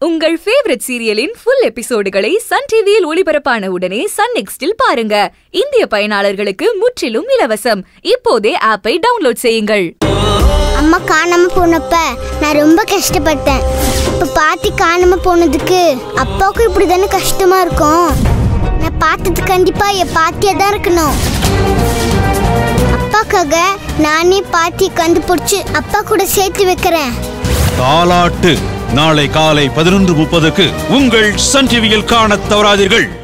உங்கள் ஃபேவரட் சீரியலின் ஃபுல் எபிசோடுகளை சன் டிவியில் ஒளிபரப்பான உடனே சன் நெக்ஸ்டில் பாருங்க. இந்திய பயனாளர்களுக்கு முற்றிலும் இலவசம். இப்போதே ஆப்பை டவுன்லோட் செய்யுங்கள். அம்மா காணாம போனப்ப நான் ரொம்ப கஷ்டப்பட்டேன். இப்ப பாட்டி காணாம போனதுக்கு அப்பாவுக்கும் இப்படிதானே கஷ்டமா இருக்கும். நான் பார்த்தது கண்டிப்பா என் பாட்டியா தான் இருக்கணும். அப்பாக்காக நானே பாட்டி கண்டுபிடிச்சு அப்பா கூட சேர்த்து வைக்கிறேன். தாலாட்டு நாளை காலை 11:30க்கு உங்கள் சன் டிவியில் காணத் தவறாதீர்கள்.